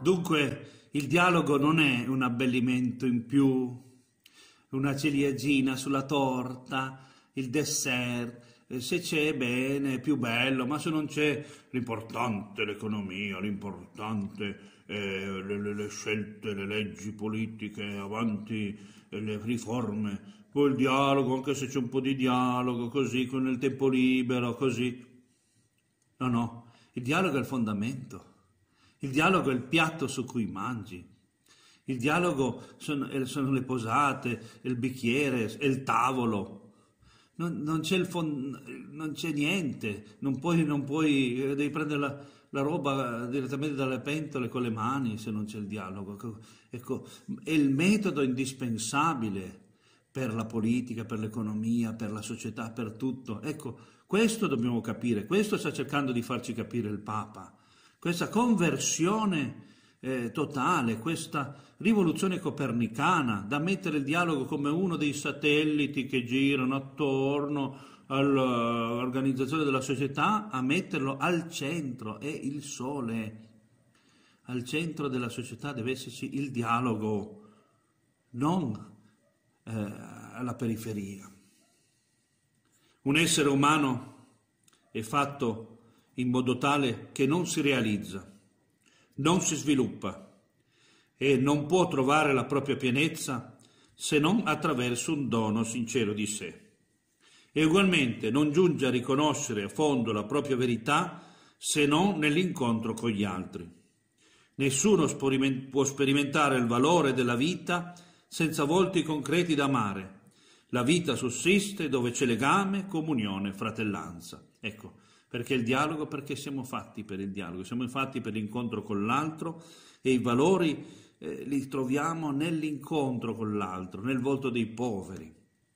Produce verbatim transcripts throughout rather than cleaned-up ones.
Dunque, il dialogo non è un abbellimento in più, una ciliegina sulla torta, il dessert. Eh, Se c'è bene, è più bello, ma se non c'è, l'importante è l'economia, l'importante eh, le, le- le scelte, le leggi politiche, avanti eh, le riforme, poi il dialogo, anche se c'è un po' di dialogo, così, con il tempo libero, così. No, no, il dialogo è il fondamento, il dialogo è il piatto su cui mangi, il dialogo sono, eh, sono le posate, il bicchiere, è il tavolo. Non, non c'è il fon- non c'è niente, non puoi, non puoi, eh, devi prendere la, la roba direttamente dalle pentole con le mani se non c'è il dialogo. Ecco, ecco, è il metodo indispensabile per la politica, per l'economia, per la società, per tutto. Ecco, questo dobbiamo capire, questo sta cercando di farci capire il Papa, questa conversione eh, totale, questa rivoluzione copernicana, da mettere il dialogo come uno dei satelliti che girano attorno all'organizzazione della società, a metterlo al centro, è il sole. Al centro della società deve esserci il dialogo, non eh, alla periferia. Un essere umano è fatto in modo tale che non si realizza, non si sviluppa e non può trovare la propria pienezza se non attraverso un dono sincero di sé. E ugualmente non giunge a riconoscere a fondo la propria verità se non nell'incontro con gli altri. Nessuno può sperimentare il valore della vita senza volti concreti da amare. La vita sussiste dove c'è legame, comunione, fratellanza. Ecco, perché il dialogo, perché siamo fatti per il dialogo, siamo fatti per l'incontro con l'altro e i valori eh, li troviamo nell'incontro con l'altro, nel volto dei poveri,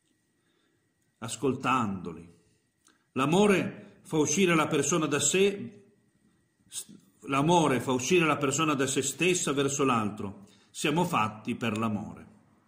ascoltandoli. L'amore fa uscire la persona da sé, l'amore fa uscire la persona da se stessa verso l'altro. Siamo fatti per l'amore.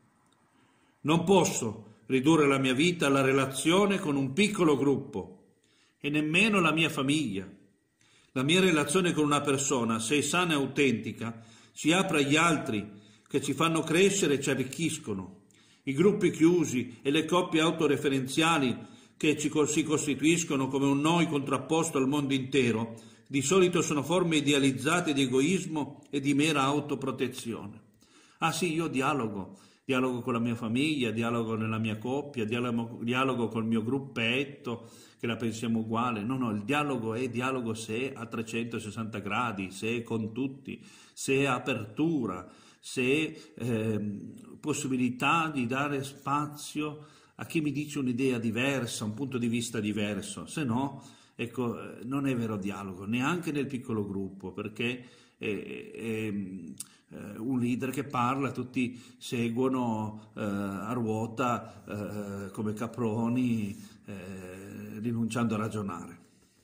Non posso ridurre la mia vita alla relazione con un piccolo gruppo e nemmeno la mia famiglia. La mia relazione con una persona, se è sana e autentica, si apre agli altri che ci fanno crescere e ci arricchiscono. I gruppi chiusi e le coppie autoreferenziali che ci si costituiscono come un noi contrapposto al mondo intero, di solito sono forme idealizzate di egoismo e di mera autoprotezione. Ah sì, io dialogo, dialogo con la mia famiglia, dialogo nella mia coppia, dialogo, dialogo col mio gruppetto, che la pensiamo uguale. No, no, il dialogo è dialogo se è a trecentosessanta gradi, se è con tutti, se è apertura, se è eh, possibilità di dare spazio a chi mi dice un'idea diversa, un punto di vista diverso. Se no, ecco, non è vero dialogo, neanche nel piccolo gruppo, perché è, è, è un leader che parla, tutti seguono eh, a ruota eh, come caproni, eh, rinunciando a ragionare.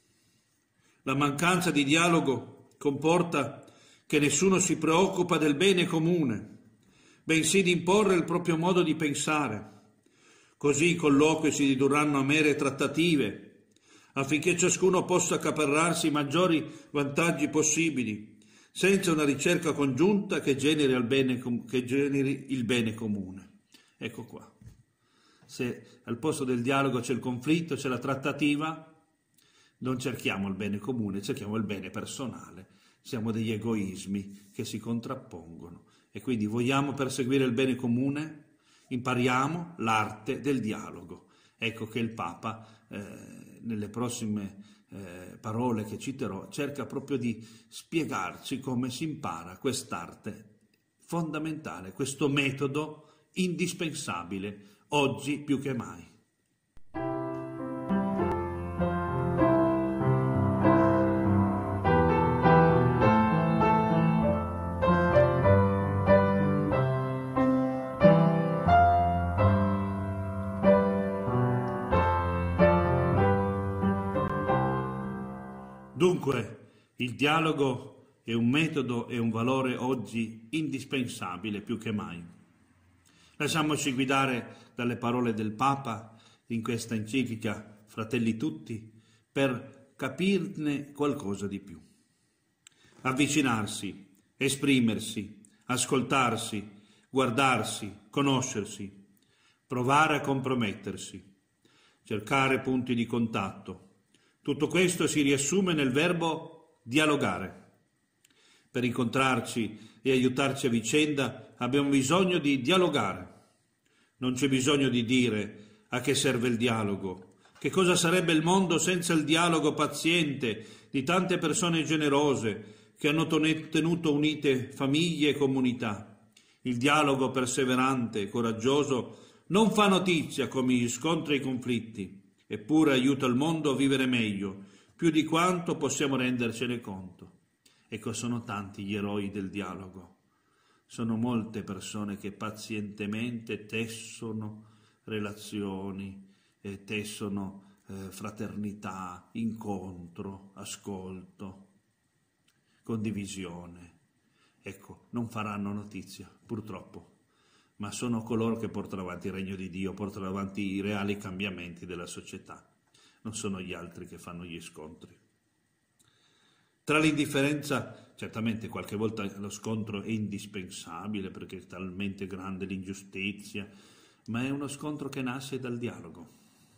La mancanza di dialogo comporta che nessuno si preoccupa del bene comune, bensì di imporre il proprio modo di pensare. Così i colloqui si ridurranno a mere trattative, affinché ciascuno possa accaparrarsi i maggiori vantaggi possibili, senza una ricerca congiunta che generi il bene, che generi il bene comune. Ecco qua. Se al posto del dialogo c'è il conflitto, c'è la trattativa, non cerchiamo il bene comune, cerchiamo il bene personale. Siamo degli egoismi che si contrappongono e quindi vogliamo perseguire il bene comune, impariamo l'arte del dialogo. Ecco che il Papa, eh, nelle prossime eh, parole che citerò, cerca proprio di spiegarci come si impara quest'arte fondamentale, questo metodo indispensabile oggi più che mai. Dunque, il dialogo è un metodo e un valore oggi indispensabile più che mai. Lasciamoci guidare dalle parole del Papa in questa enciclica Fratelli Tutti per capirne qualcosa di più. Avvicinarsi esprimersi, ascoltarsi, guardarsi, conoscersi, provare a compromettersi, cercare punti di contatto. Tutto questo si riassume nel verbo dialogare. Per incontrarci e aiutarci a vicenda abbiamo bisogno di dialogare. Non c'è bisogno di dire a che serve il dialogo. Che cosa sarebbe il mondo senza il dialogo paziente di tante persone generose che hanno tenuto unite famiglie e comunità. Il dialogo perseverante e coraggioso non fa notizia come gli scontri e i conflitti, eppure aiuta il mondo a vivere meglio, più di quanto possiamo rendercene conto. Ecco, sono tanti gli eroi del dialogo. Sono molte persone che pazientemente tessono relazioni, eh, tessono eh, fraternità, incontro, ascolto, condivisione. Ecco, non faranno notizia, purtroppo, ma sono coloro che portano avanti il regno di Dio, portano avanti i reali cambiamenti della società. Non sono gli altri che fanno gli scontri. Tra l'indifferenza, certamente qualche volta lo scontro è indispensabile perché è talmente grande l'ingiustizia, ma è uno scontro che nasce dal dialogo.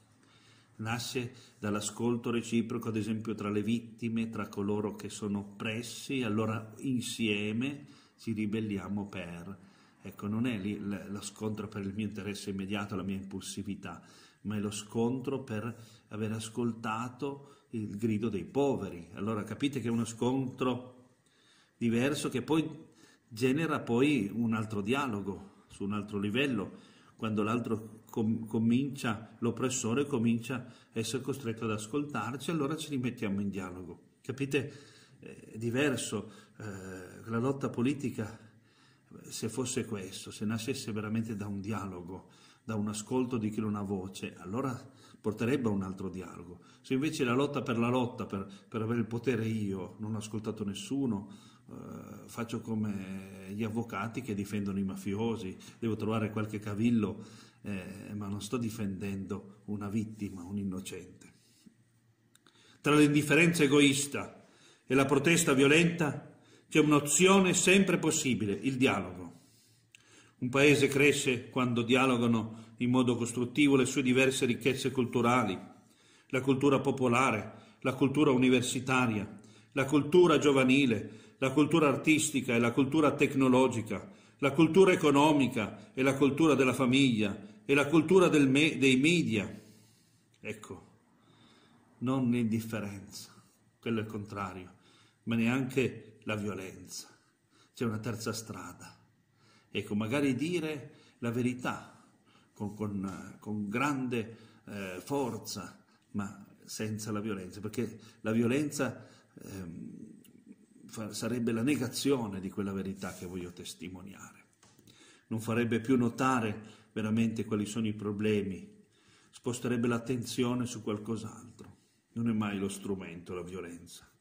Nasce dall'ascolto reciproco, ad esempio, tra le vittime, tra coloro che sono oppressi, allora insieme ci ribelliamo per... Ecco, non è lì lo scontro per il mio interesse immediato, la mia impulsività, ma è lo scontro per aver ascoltato il grido dei poveri. Allora capite che è uno scontro diverso che poi genera poi un altro dialogo su un altro livello, quando l'altro com- comincia, l'oppressore comincia a essere costretto ad ascoltarci, allora ci rimettiamo in dialogo. Capite? È diverso. Eh, la lotta politica, se fosse questo, se nascesse veramente da un dialogo, da un ascolto di chi non ha voce, allora porterebbe a un altro dialogo. Se invece la lotta per la lotta, per, per avere il potere io, non ho ascoltato nessuno, eh, faccio come gli avvocati che difendono i mafiosi, devo trovare qualche cavillo, eh, ma non sto difendendo una vittima, un innocente. Tra l'indifferenza egoista e la protesta violenta c'è un'opzione sempre possibile, il dialogo. Un paese cresce quando dialogano in modo costruttivo le sue diverse ricchezze culturali, la cultura popolare, la cultura universitaria, la cultura giovanile, la cultura artistica e la cultura tecnologica, la cultura economica e la cultura della famiglia e la cultura del me- dei media. Ecco, non l'indifferenza, quello è il contrario, ma neanche la violenza. C'è una terza strada. Ecco, magari dire la verità con, con, con grande eh, forza, ma senza la violenza, perché la violenza eh, fa, sarebbe la negazione di quella verità che voglio testimoniare. Non farebbe più notare veramente quali sono i problemi, sposterebbe l'attenzione su qualcos'altro. Non è mai lo strumento la violenza.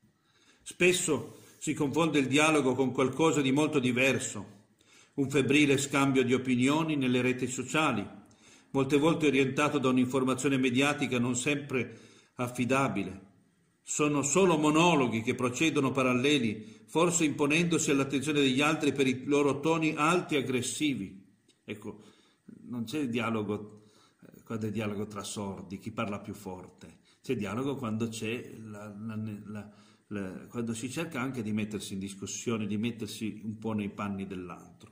Spesso si confonde il dialogo con qualcosa di molto diverso, un febbrile scambio di opinioni nelle reti sociali, molte volte orientato da un'informazione mediatica non sempre affidabile. Sono solo monologhi che procedono paralleli, forse imponendosi all'attenzione degli altri per i loro toni alti e aggressivi. Ecco, non c'è dialogo eh, quando è dialogo tra sordi, chi parla più forte. C'è dialogo quando c'è la, la, la, la, quando si cerca anche di mettersi in discussione, di mettersi un po' nei panni dell'altro.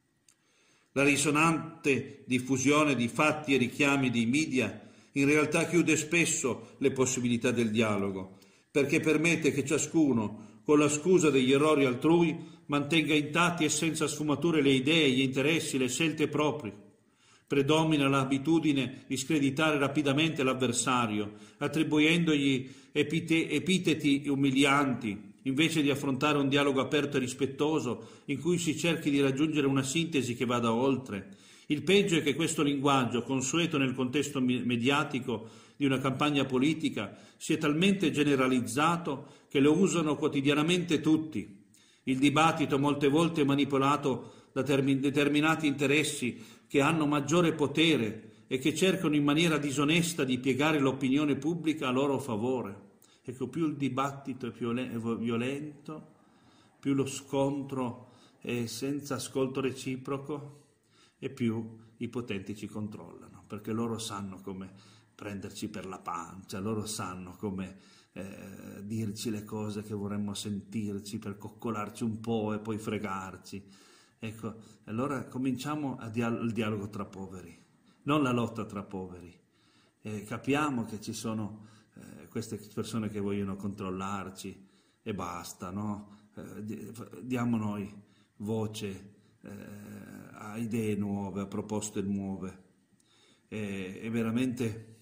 La risonante diffusione di fatti e richiami dei media in realtà chiude spesso le possibilità del dialogo, perché permette che ciascuno, con la scusa degli errori altrui, mantenga intatti e senza sfumature le idee, gli interessi, le scelte proprie. Predomina l'abitudine di screditare rapidamente l'avversario, attribuendogli epite- epiteti umilianti, invece di affrontare un dialogo aperto e rispettoso in cui si cerchi di raggiungere una sintesi che vada oltre. Il peggio è che questo linguaggio, consueto nel contesto mediatico di una campagna politica, si è talmente generalizzato che lo usano quotidianamente tutti. Il dibattito molte volte è manipolato da termi- determinati interessi che hanno maggiore potere e che cercano in maniera disonesta di piegare l'opinione pubblica a loro favore. Ecco, più il dibattito è più violento, più lo scontro è senza ascolto reciproco e più i potenti ci controllano, perché loro sanno come prenderci per la pancia, loro sanno come eh, dirci le cose che vorremmo sentirci per coccolarci un po' e poi fregarci. Ecco, allora cominciamo a dia- il dialogo tra poveri, non la lotta tra poveri. Eh, capiamo che ci sono eh, queste persone che vogliono controllarci e basta, no? Eh, diamo noi voce eh, a idee nuove, a proposte nuove. Eh, è veramente,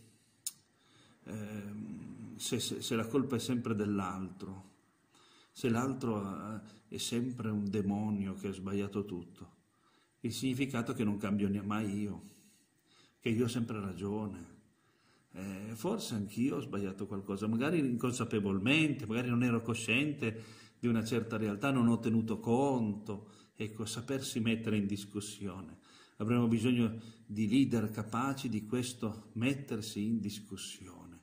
eh, se, se, se la colpa è sempre dell'altro, se l'altro eh, è sempre un demonio che ha sbagliato tutto, il significato è che non cambio mai io, che io ho sempre ragione. Eh, forse anch'io ho sbagliato qualcosa, magari inconsapevolmente, magari non ero cosciente di una certa realtà, non ho tenuto conto. Ecco, sapersi mettere in discussione. Avremo bisogno di leader capaci di questo, mettersi in discussione.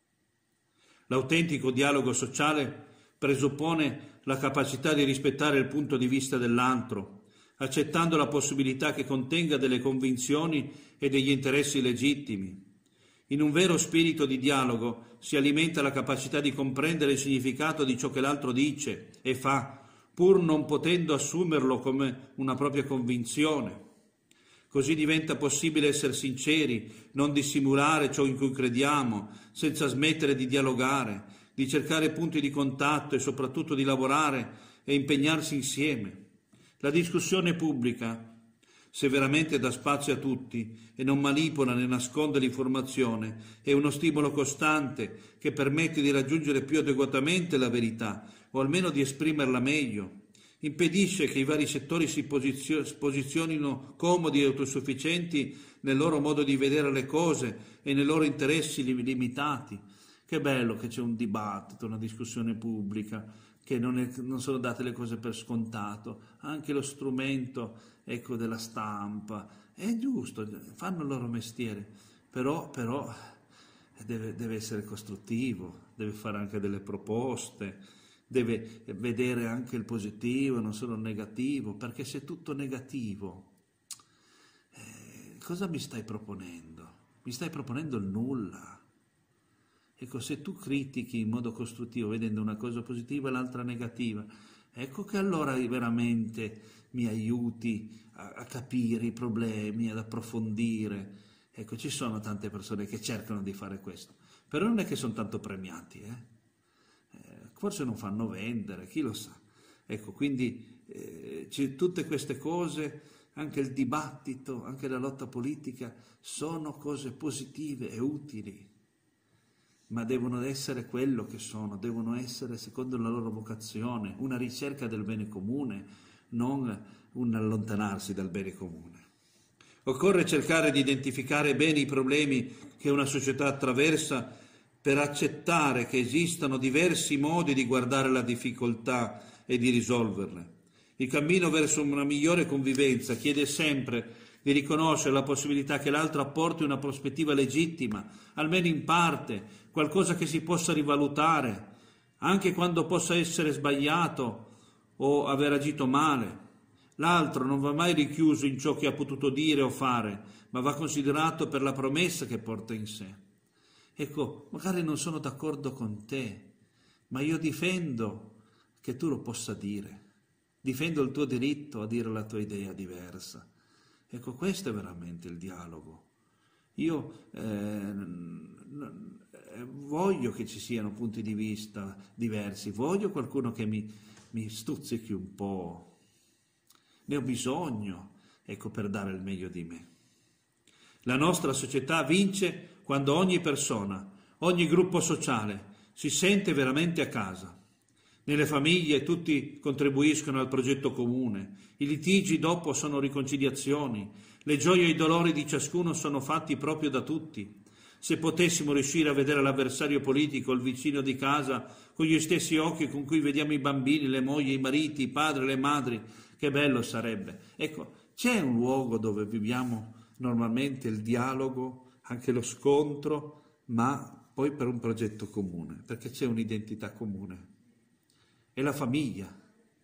L'autentico dialogo sociale presuppone la capacità di rispettare il punto di vista dell'altro, accettando la possibilità che contenga delle convinzioni e degli interessi legittimi. In un vero spirito di dialogo si alimenta la capacità di comprendere il significato di ciò che l'altro dice e fa, pur non potendo assumerlo come una propria convinzione. Così diventa possibile essere sinceri, non dissimulare ciò in cui crediamo, senza smettere di dialogare, di cercare punti di contatto e soprattutto di lavorare e impegnarsi insieme. La discussione pubblica, se veramente dà spazio a tutti e non manipola né nasconde l'informazione, è uno stimolo costante che permette di raggiungere più adeguatamente la verità, o almeno di esprimerla meglio. Impedisce che i vari settori si posizio- posizionino comodi e autosufficienti nel loro modo di vedere le cose e nei loro interessi limitati. Che bello che c'è un dibattito, una discussione pubblica, che non, è, non sono date le cose per scontato, anche lo strumento, ecco, della stampa, è giusto, fanno il loro mestiere, però, però deve, deve essere costruttivo, deve fare anche delle proposte, deve vedere anche il positivo, non solo il negativo, perché se è tutto negativo, eh, cosa mi stai proponendo? Mi stai proponendo il nulla. Ecco, se tu critichi in modo costruttivo, vedendo una cosa positiva e l'altra negativa, ecco che allora veramente mi aiuti a, a capire i problemi, ad approfondire. Ecco, ci sono tante persone che cercano di fare questo, però non è che sono tanto premiati, eh? Eh, forse non fanno vendere, chi lo sa. Ecco, quindi eh, tutte queste cose, anche il dibattito, anche la lotta politica, sono cose positive e utili, ma devono essere quello che sono, devono essere secondo la loro vocazione, una ricerca del bene comune, non un allontanarsi dal bene comune. Occorre cercare di identificare bene i problemi che una società attraversa per accettare che esistano diversi modi di guardare la difficoltà e di risolverle. Il cammino verso una migliore convivenza chiede sempre di riconoscere la possibilità che l'altro apporti una prospettiva legittima, almeno in parte, qualcosa che si possa rivalutare, anche quando possa essere sbagliato o aver agito male. L'altro non va mai richiuso in ciò che ha potuto dire o fare, ma va considerato per la promessa che porta in sé. Ecco, magari non sono d'accordo con te, ma io difendo che tu lo possa dire, difendo il tuo diritto a dire la tua idea diversa. Ecco, questo è veramente il dialogo. Io eh, voglio che ci siano punti di vista diversi, voglio qualcuno che mi, mi stuzzichi un po', ne ho bisogno, ecco, per dare il meglio di me. La nostra società vince quando ogni persona, ogni gruppo sociale si sente veramente a casa. Nelle famiglie tutti contribuiscono al progetto comune, i litigi dopo sono riconciliazioni, le gioie e i dolori di ciascuno sono fatti proprio da tutti. Se potessimo riuscire a vedere l'avversario politico, il vicino di casa, con gli stessi occhi con cui vediamo i bambini, le mogli, i mariti, i padri, le madri, che bello sarebbe. Ecco, c'è un luogo dove viviamo normalmente il dialogo, anche lo scontro, ma poi per un progetto comune, perché c'è un'identità comune. È la famiglia.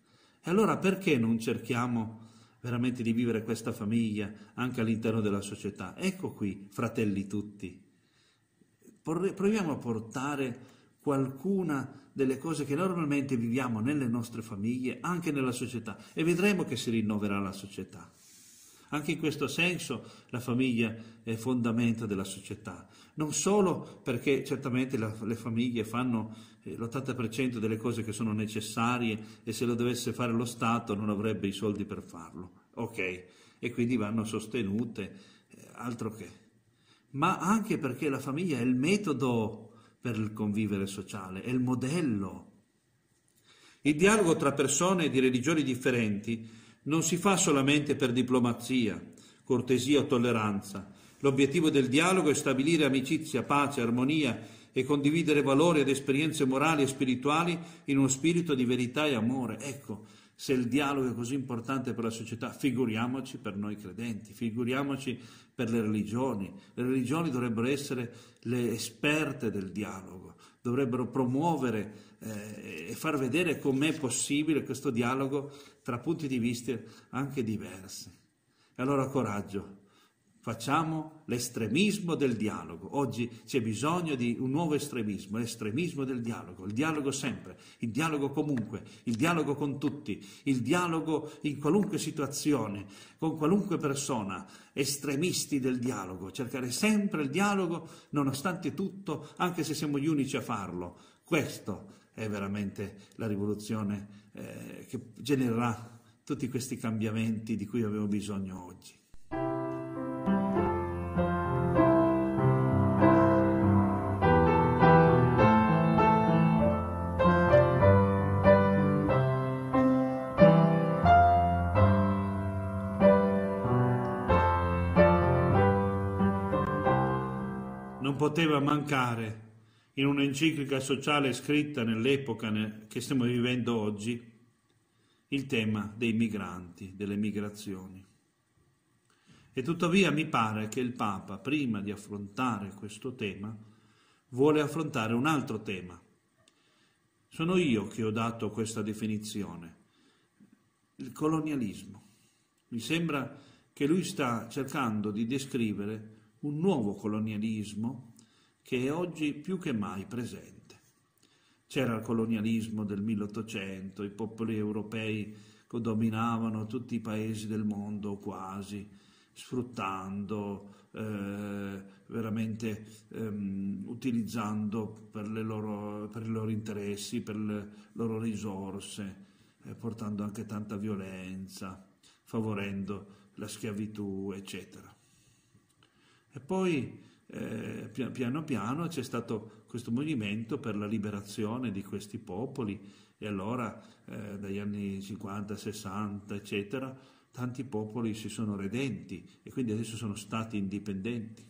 E allora perché non cerchiamo veramente di vivere questa famiglia anche all'interno della società? Ecco qui, fratelli tutti, proviamo a portare qualcuna delle cose che normalmente viviamo nelle nostre famiglie anche nella società e vedremo che si rinnoverà la società. Anche in questo senso la famiglia è fondamento della società, non solo perché certamente la, le famiglie fanno eh, l'ottanta per cento delle cose che sono necessarie e se lo dovesse fare lo Stato non avrebbe i soldi per farlo, ok, e quindi vanno sostenute, eh, altro che, ma anche perché la famiglia è il metodo per il convivere sociale, è il modello. Il dialogo tra persone di religioni differenti non si fa solamente per diplomazia, cortesia o tolleranza. L'obiettivo del dialogo è stabilire amicizia, pace, armonia e condividere valori ed esperienze morali e spirituali in uno spirito di verità e amore. Ecco, se il dialogo è così importante per la società, figuriamoci per noi credenti, figuriamoci per le religioni. Le religioni dovrebbero essere le esperte del dialogo, dovrebbero promuovere eh, e far vedere com'è possibile questo dialogo tra punti di vista anche diversi. E allora coraggio, facciamo l'estremismo del dialogo. Oggi c'è bisogno di un nuovo estremismo, l'estremismo del dialogo, il dialogo sempre, il dialogo comunque, il dialogo con tutti, il dialogo in qualunque situazione, con qualunque persona, estremisti del dialogo, cercare sempre il dialogo nonostante tutto, anche se siamo gli unici a farlo. Questo è veramente la rivoluzione eh, che genererà tutti questi cambiamenti di cui abbiamo bisogno oggi. Non poteva mancare in un'enciclica sociale scritta nell'epoca che stiamo vivendo oggi il tema dei migranti, delle migrazioni. E tuttavia mi pare che il Papa, prima di affrontare questo tema, vuole affrontare un altro tema. Sono io che ho dato questa definizione, il colonialismo. Mi sembra che lui sta cercando di descrivere un nuovo colonialismo che è oggi più che mai presente. C'era il colonialismo del milleottocento, i popoli europei che dominavano tutti i paesi del mondo quasi, sfruttando, eh, veramente ehm, utilizzando per, le loro, per i loro interessi, per le loro risorse, eh, portando anche tanta violenza, favorendo la schiavitù, eccetera. E poi eh, piano piano c'è stato questo movimento per la liberazione di questi popoli e allora eh, dagli anni cinquanta, sessanta, eccetera, tanti popoli si sono redenti e quindi adesso sono stati indipendenti.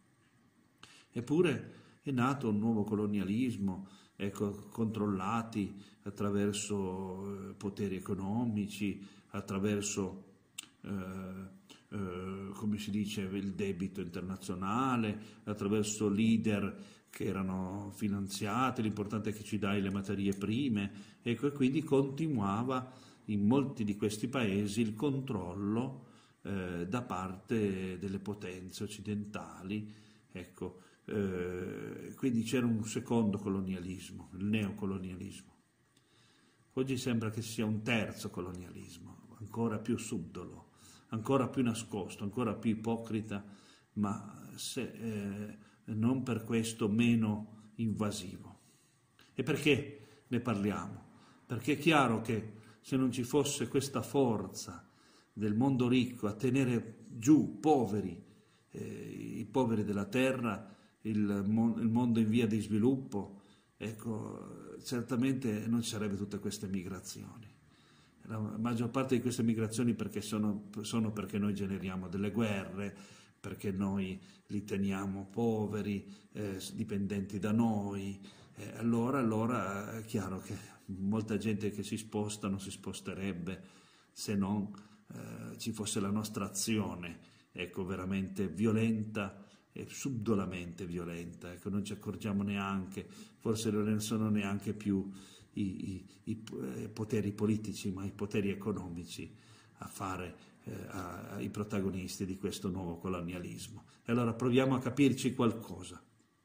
Eppure è nato un nuovo colonialismo, ecco, controllati attraverso eh, poteri economici, attraverso eh, Uh, come si dice, il debito internazionale, attraverso leader che erano finanziati, l'importante è che ci dai le materie prime, ecco, e quindi continuava in molti di questi paesi il controllo eh, da parte delle potenze occidentali, ecco, eh, quindi c'era un secondo colonialismo, il neocolonialismo. Oggi sembra che sia un terzo colonialismo, ancora più subdolo, ancora più nascosto, ancora più ipocrita, ma se, eh, non per questo meno invasivo. E perché ne parliamo? Perché è chiaro che se non ci fosse questa forza del mondo ricco a tenere giù poveri, eh, i poveri della terra, il, mon- il mondo in via di sviluppo, ecco, certamente non ci sarebbe tutte queste migrazioni. La maggior parte di queste migrazioni perché sono, sono perché noi generiamo delle guerre, perché noi li teniamo poveri, eh, dipendenti da noi. Eh, allora, allora è chiaro che molta gente che si sposta non si sposterebbe se non eh, ci fosse la nostra azione, ecco, veramente violenta e subdolamente violenta. Ecco, non ci accorgiamo neanche, forse non ne sono neanche più i, i, i poteri politici, ma i poteri economici a fare eh, a, ai protagonisti di questo nuovo colonialismo. E allora proviamo a capirci qualcosa.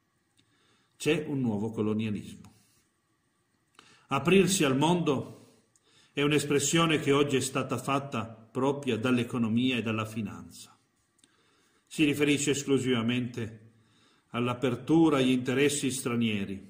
C'è un nuovo colonialismo. Aprirsi al mondo è un'espressione che oggi è stata fatta propria dall'economia e dalla finanza. Si riferisce esclusivamente all'apertura agli interessi stranieri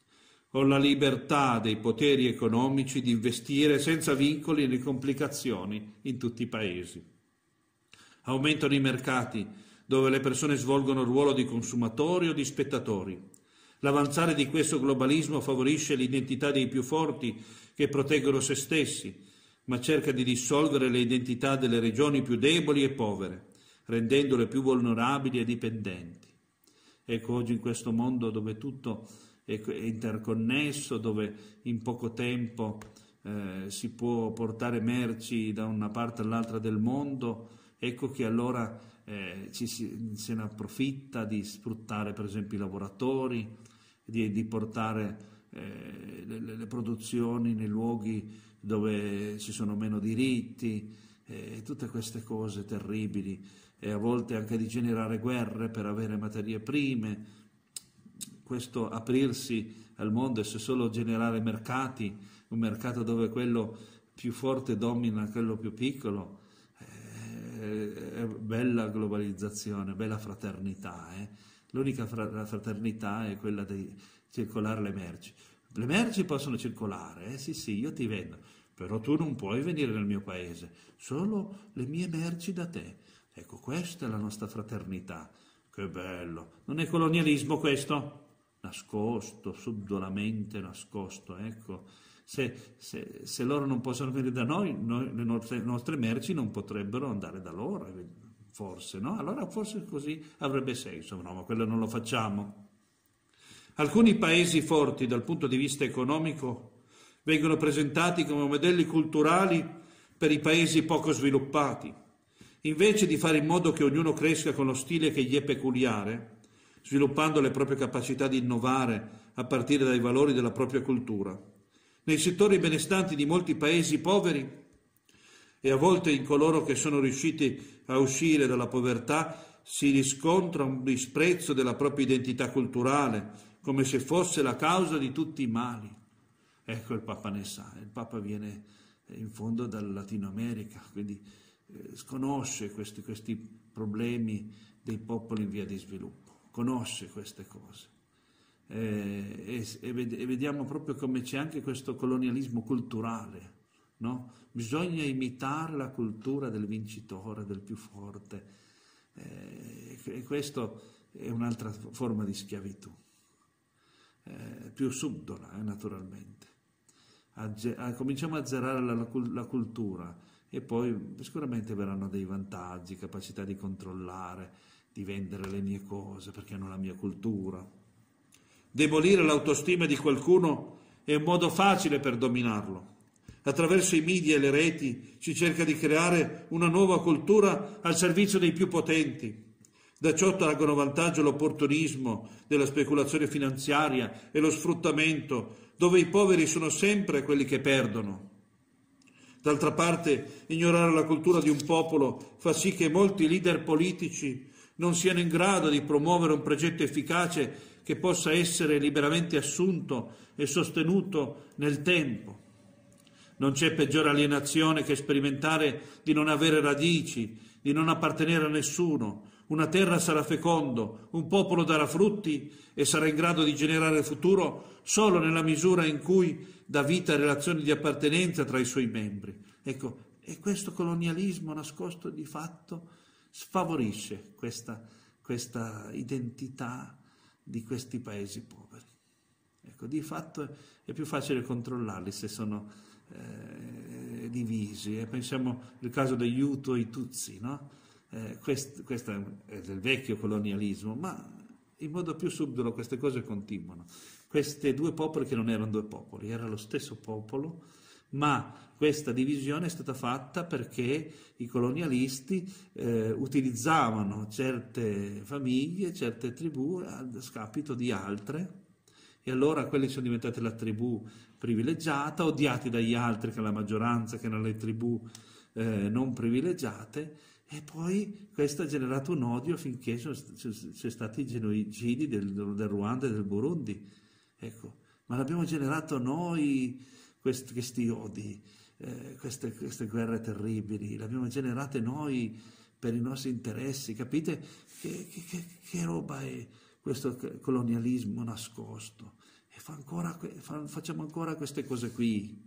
o alla libertà dei poteri economici di investire senza vincoli né complicazioni in tutti i paesi. Aumentano i mercati dove le persone svolgono il ruolo di consumatori o di spettatori. L'avanzare di questo globalismo favorisce l'identità dei più forti che proteggono se stessi, ma cerca di dissolvere le identità delle regioni più deboli e povere, rendendole più vulnerabili e dipendenti. Ecco, oggi in questo mondo dove tutto è interconnesso, dove in poco tempo eh, si può portare merci da una parte all'altra del mondo, ecco che allora eh, ci si, se ne approfitta di sfruttare per esempio i lavoratori, di, di portare eh, le, le produzioni nei luoghi dove ci sono meno diritti, eh, tutte queste cose terribili, e a volte anche di generare guerre per avere materie prime. Questo aprirsi al mondo e se solo generare mercati, un mercato dove quello più forte domina quello più piccolo, eh, è bella globalizzazione, bella fraternità. Eh? L'unica fra- fraternità è quella di circolare le merci. Le merci possono circolare, eh? Sì sì, io ti vendo, però tu non puoi venire nel mio paese, solo le mie merci da te. Ecco, questa è la nostra fraternità. Che bello. Non è colonialismo questo? Nascosto, subdolamente nascosto, ecco. Se, se, se loro non possono venire da noi, noi le, nostre, le nostre merci non potrebbero andare da loro, forse, no? Allora forse così avrebbe senso, no, ma quello non lo facciamo. Alcuni paesi forti dal punto di vista economico vengono presentati come modelli culturali per i paesi poco sviluppati. Invece di fare in modo che ognuno cresca con lo stile che gli è peculiare, sviluppando le proprie capacità di innovare a partire dai valori della propria cultura, nei settori benestanti di molti paesi poveri e a volte in coloro che sono riusciti a uscire dalla povertà si riscontra un disprezzo della propria identità culturale, come se fosse la causa di tutti i mali. Ecco, il Papa ne sa, il Papa viene in fondo dal Latino America, quindi eh, conosce questi, questi problemi dei popoli in via di sviluppo, conosce queste cose. Eh, e, e vediamo proprio come c'è anche questo colonialismo culturale, no? Bisogna imitare la cultura del vincitore, del più forte, eh, e questo è un'altra forma di schiavitù, eh, più subdola, eh, naturalmente. Agge- a, cominciamo a azzerare la, la, la cultura e poi sicuramente verranno dei vantaggi, capacità di controllare, di vendere le mie cose perché hanno la mia cultura. Debolire l'autostima di qualcuno è un modo facile per dominarlo. Attraverso i media e le reti si cerca di creare una nuova cultura al servizio dei più potenti. Da ciò traggono vantaggio l'opportunismo della speculazione finanziaria e lo sfruttamento, dove i poveri sono sempre quelli che perdono. D'altra parte, ignorare la cultura di un popolo fa sì che molti leader politici non siano in grado di promuovere un progetto efficace che possa essere liberamente assunto e sostenuto nel tempo. Non c'è peggiore alienazione che sperimentare di non avere radici, di non appartenere a nessuno. Una terra sarà fecondo, un popolo darà frutti e sarà in grado di generare futuro solo nella misura in cui dà vita a relazioni di appartenenza tra i suoi membri. Ecco, e questo colonialismo nascosto di fatto sfavorisce questa, questa identità di questi paesi poveri. Ecco, di fatto è più facile controllarli se sono eh, divisi. E pensiamo al caso degli Hutu e i Tutsi, no? Eh, questo, questo è del vecchio colonialismo, ma in modo più subdolo queste cose continuano. Questi due popoli che non erano due popoli, era lo stesso popolo, ma questa divisione è stata fatta perché i colonialisti eh, utilizzavano certe famiglie, certe tribù a scapito di altre, E allora quelli sono diventati la tribù privilegiata, odiati dagli altri, che è la maggioranza, che erano le tribù eh, non privilegiate, e poi questo ha generato un odio finché sono c'è stati i genocidi del, del Ruanda e del Burundi. Ecco, ma l'abbiamo generato noi questi, questi odi, eh, queste, queste guerre terribili, le abbiamo generate noi per i nostri interessi, capite che, che, che, che roba è questo colonialismo nascosto? E fa ancora, fa, facciamo ancora queste cose qui.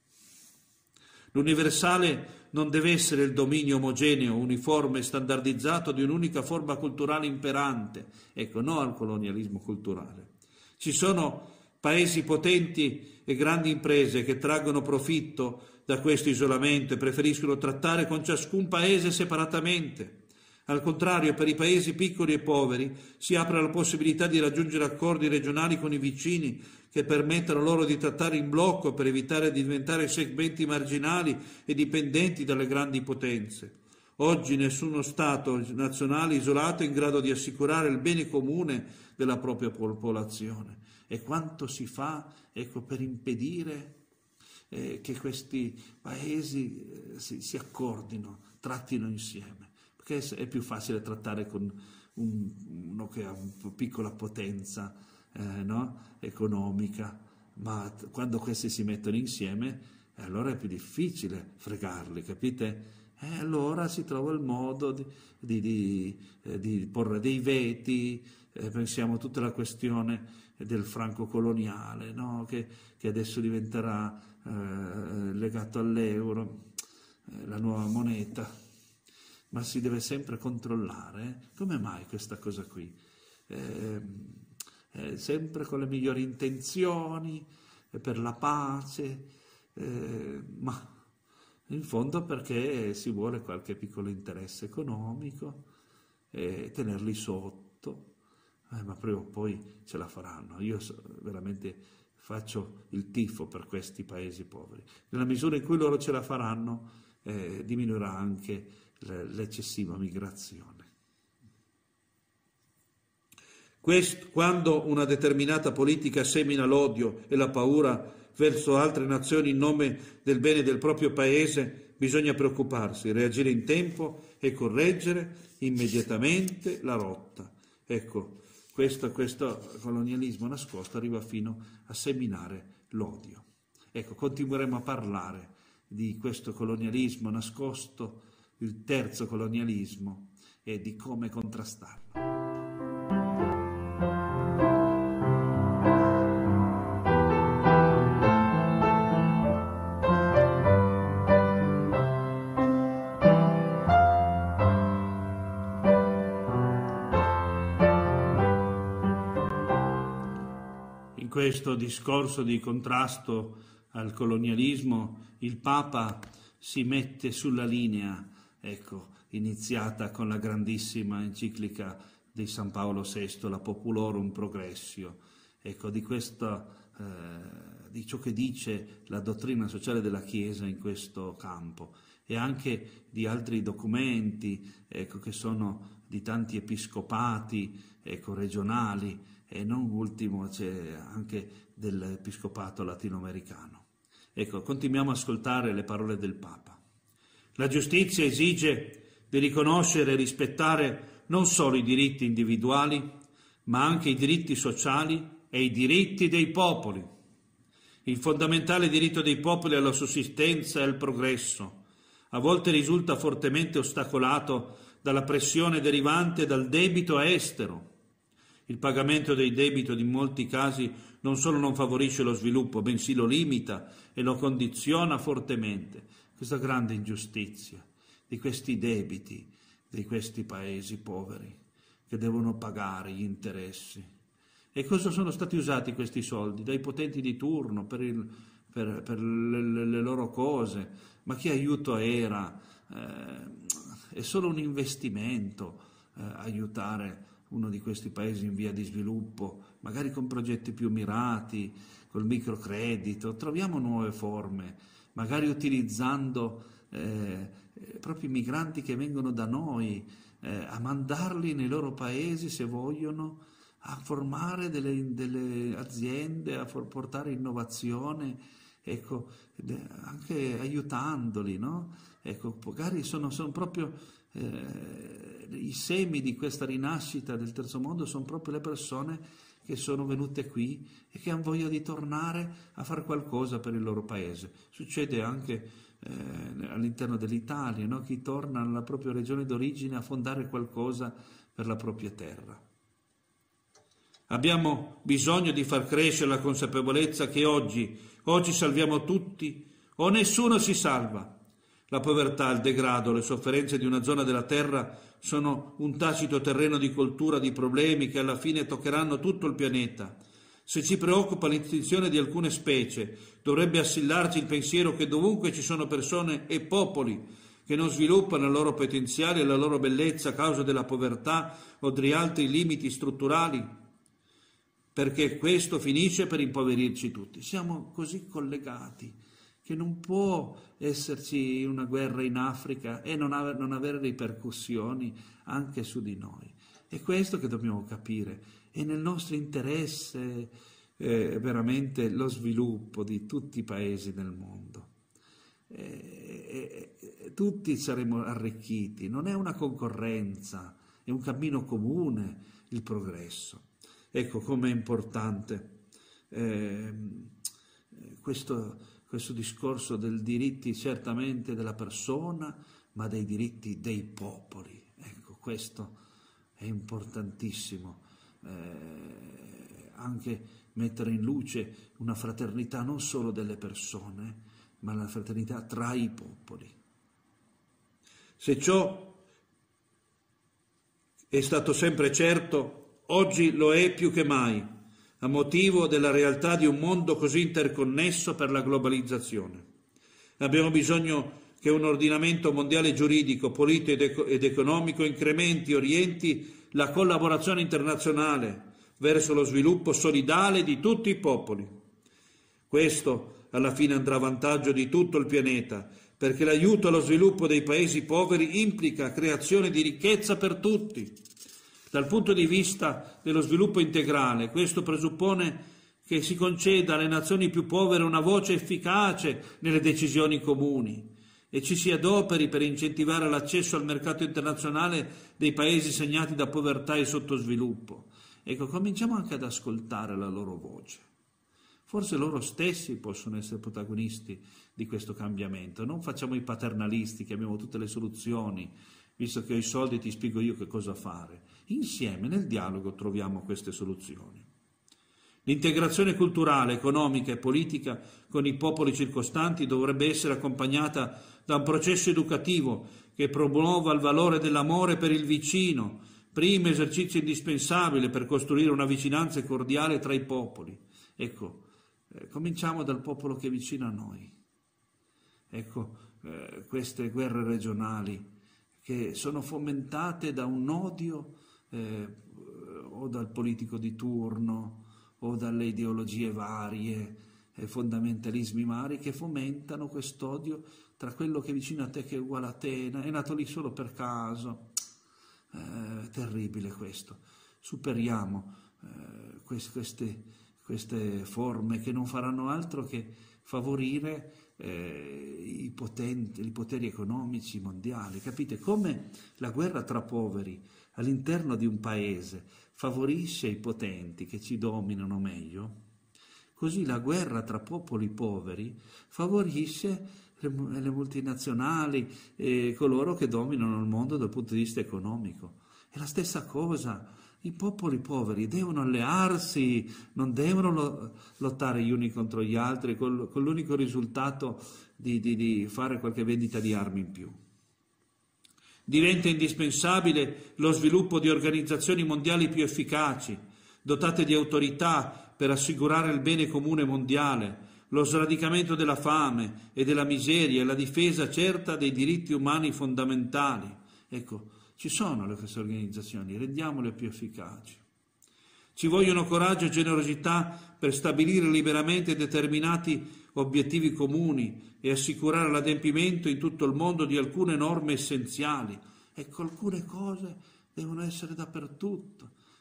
L'universale non deve essere il dominio omogeneo, uniforme, standardizzato di un'unica forma culturale imperante, ecco, no al colonialismo culturale. Ci sono paesi potenti e grandi imprese che traggono profitto da questo isolamento e preferiscono trattare con ciascun paese separatamente. Al contrario, per i paesi piccoli e poveri si apre la possibilità di raggiungere accordi regionali con i vicini che permettano loro di trattare in blocco per evitare di diventare segmenti marginali e dipendenti dalle grandi potenze. Oggi nessuno Stato nazionale isolato è in grado di assicurare il bene comune della propria popolazione. E quanto si fa, ecco, per impedire eh, che questi paesi eh, si, si accordino, trattino insieme. Perché è più facile trattare con un, uno che ha una piccola potenza eh, no? economica, ma quando questi si mettono insieme, eh, allora è più difficile fregarli, capite? E allora si trova il modo di, di, di, eh, di porre dei veti, eh, pensiamo a tutta la questione del franco coloniale, no? che, che adesso diventerà eh, legato all'euro, eh, la nuova moneta. Ma si deve sempre controllare. Eh? Come mai questa cosa qui? Eh, eh, sempre con le migliori intenzioni, eh, per la pace, eh, ma in fondo perché si vuole qualche piccolo interesse economico, eh, tenerli sotto, eh, ma prima o poi ce la faranno. Io so, veramente faccio il tifo per questi paesi poveri. Nella misura in cui loro ce la faranno, eh, diminuirà anche l'eccessiva migrazione. Questo, quando una determinata politica semina l'odio e la paura verso altre nazioni in nome del bene del proprio paese, bisogna preoccuparsi, reagire in tempo e correggere immediatamente la rotta. Ecco, questo, questo colonialismo nascosto arriva fino a seminare l'odio. Ecco, continueremo a parlare di questo colonialismo nascosto, il terzo colonialismo, e di come contrastarlo. In questo discorso di contrasto al colonialismo, il Papa si mette sulla linea, ecco, iniziata con la grandissima enciclica di San Paolo sesto, la Populorum Progressio, ecco, di, questa, eh, di ciò che dice la dottrina sociale della Chiesa in questo campo, e anche di altri documenti, ecco, che sono di tanti episcopati, ecco, regionali, e non ultimo c'è anche dell'episcopato latinoamericano. Ecco, continuiamo a ascoltare le parole del Papa. La giustizia esige di riconoscere e rispettare non solo i diritti individuali, ma anche i diritti sociali e i diritti dei popoli. Il fondamentale diritto dei popoli alla sussistenza e al progresso a volte risulta fortemente ostacolato dalla pressione derivante dal debito estero. Il pagamento dei debiti in molti casi non solo non favorisce lo sviluppo, bensì lo limita e lo condiziona fortemente. Questa grande ingiustizia di questi debiti, di questi paesi poveri che devono pagare gli interessi. E cosa sono stati usati questi soldi? Dai potenti di turno per, il, per, per le, le loro cose. Ma che aiuto era? Eh, è solo un investimento eh, aiutare uno di questi paesi in via di sviluppo, magari con progetti più mirati, col microcredito. Troviamo nuove forme, magari utilizzando eh, proprio i migranti che vengono da noi, eh, a mandarli nei loro paesi, se vogliono, a formare delle, delle aziende, a for, portare innovazione, ecco, anche aiutandoli, no? Ecco, magari sono, sono proprio eh, i semi di questa rinascita del terzo mondo, sono proprio le persone che sono venute qui e che hanno voglia di tornare a fare qualcosa per il loro paese. Succede anche eh, all'interno dell'Italia, no? Chi torna alla propria regione d'origine a fondare qualcosa per la propria terra. Abbiamo bisogno di far crescere la consapevolezza che oggi, oggi salviamo tutti o nessuno si salva. La povertà, il degrado, le sofferenze di una zona della terra sono un tacito terreno di coltura di problemi che alla fine toccheranno tutto il pianeta. Se ci preoccupa l'estinzione di alcune specie, dovrebbe assillarci il pensiero che dovunque ci sono persone e popoli che non sviluppano il loro potenziale e la loro bellezza a causa della povertà o di altri limiti strutturali, perché questo finisce per impoverirci tutti. Siamo così collegati che non può esserci una guerra in Africa e non, ave, non avere ripercussioni anche su di noi. È questo che dobbiamo capire. È nel nostro interesse eh, veramente lo sviluppo di tutti i paesi del mondo. Eh, eh, tutti saremo arricchiti, non è una concorrenza, è un cammino comune il progresso. Ecco com'è importante eh, questo, questo discorso del diritti certamente della persona, ma dei diritti dei popoli. Ecco, questo è importantissimo, eh, anche mettere in luce una fraternità non solo delle persone, ma la fraternità tra i popoli. Se ciò è stato sempre certo, oggi lo è più che mai, a motivo della realtà di un mondo così interconnesso per la globalizzazione. Abbiamo bisogno che un ordinamento mondiale giuridico, politico ed economico incrementi e orienti la collaborazione internazionale verso lo sviluppo solidale di tutti i popoli. Questo alla fine andrà a vantaggio di tutto il pianeta, perché l'aiuto allo sviluppo dei paesi poveri implica creazione di ricchezza per tutti. Dal punto di vista dello sviluppo integrale, questo presuppone che si conceda alle nazioni più povere una voce efficace nelle decisioni comuni e ci si adoperi per incentivare l'accesso al mercato internazionale dei paesi segnati da povertà e sottosviluppo. Ecco, cominciamo anche ad ascoltare la loro voce. Forse loro stessi possono essere protagonisti di questo cambiamento. Non facciamo i paternalisti che abbiamo tutte le soluzioni, visto che ho i soldi ti spiego io che cosa fare. Insieme nel dialogo troviamo queste soluzioni. L'integrazione culturale, economica e politica con i popoli circostanti dovrebbe essere accompagnata da un processo educativo che promuova il valore dell'amore per il vicino, primo esercizio indispensabile per costruire una vicinanza cordiale tra i popoli. Ecco, eh, cominciamo dal popolo che è vicino a noi. Ecco, eh, queste guerre regionali che sono fomentate da un odio eh, o dal politico di turno o dalle ideologie varie, eh, fondamentalismi vari che fomentano quest'odio tra quello che è vicino a te che è uguale a te, è nato lì solo per caso. Eh, è terribile questo. Superiamo eh, queste, queste, queste forme che non faranno altro che favorire Eh, i, potenti, i poteri economici mondiali. Capite come la guerra tra poveri all'interno di un paese favorisce i potenti che ci dominano meglio? Così la guerra tra popoli poveri favorisce le, le multinazionali e coloro che dominano il mondo dal punto di vista economico. È la stessa cosa. I popoli poveri devono allearsi, non devono lottare gli uni contro gli altri con, con l'unico risultato di, di, di fare qualche vendita di armi in più. Diventa indispensabile lo sviluppo di organizzazioni mondiali più efficaci, dotate di autorità per assicurare il bene comune mondiale, lo sradicamento della fame e della miseria e la difesa certa dei diritti umani fondamentali. Ecco, ci sono queste organizzazioni, rendiamole più efficaci. Ci vogliono coraggio e generosità per stabilire liberamente determinati obiettivi comuni e assicurare l'adempimento in tutto il mondo di alcune norme essenziali. Ecco, alcune cose devono essere dappertutto.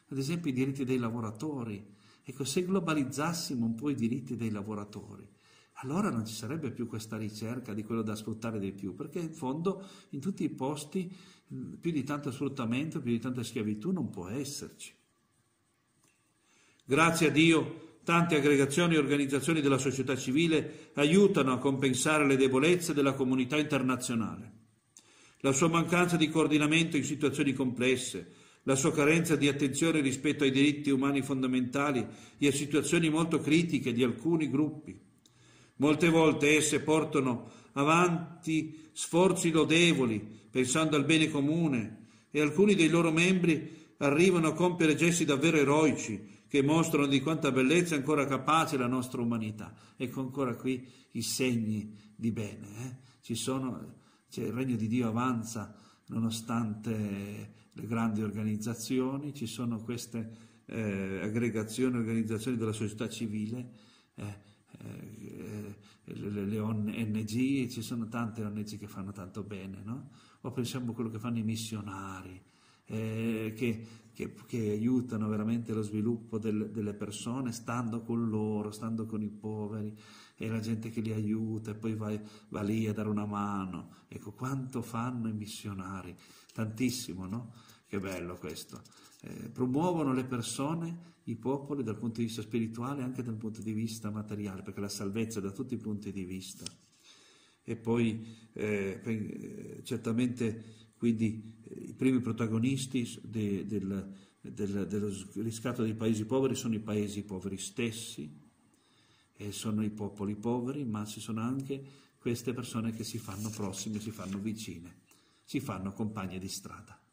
ad esempio i diritti dei lavoratori. Ecco, se globalizzassimo un po' i diritti dei lavoratori, allora non ci sarebbe più questa ricerca di quello da sfruttare di più, perché in fondo in tutti i posti più di tanto sfruttamento, più di tanta schiavitù non può esserci. Grazie a Dio, tante aggregazioni e organizzazioni della società civile aiutano a compensare le debolezze della comunità internazionale. La sua mancanza di coordinamento in situazioni complesse, la sua carenza di attenzione rispetto ai diritti umani fondamentali e a situazioni molto critiche di alcuni gruppi. Molte volte esse portano avanti sforzi lodevoli, pensando al bene comune, e alcuni dei loro membri arrivano a compiere gesti davvero eroici, che mostrano di quanta bellezza è ancora capace la nostra umanità. Ecco ancora qui i segni di bene. Eh? Ci sono, cioè, il regno di Dio avanza nonostante le grandi organizzazioni, ci sono queste eh, aggregazioni, organizzazioni della società civile, eh, eh, le, le O N G, ci sono tante O N G che fanno tanto bene, no? O pensiamo a quello che fanno i missionari, eh, che, che, che aiutano veramente lo sviluppo del, delle persone, stando con loro, stando con i poveri, e la gente che li aiuta e poi va, va lì a dare una mano. Ecco, quanto fanno i missionari, tantissimo, no? Che bello questo. Eh, promuovono le persone, i popoli, dal punto di vista spirituale e anche dal punto di vista materiale, perché la salvezza è da tutti i punti di vista. E poi eh, certamente quindi i primi protagonisti de, del, del, dello riscatto dei paesi poveri sono i paesi poveri stessi, e sono i popoli poveri, ma ci sono anche queste persone che si fanno prossime, si fanno vicine, si fanno compagne di strada.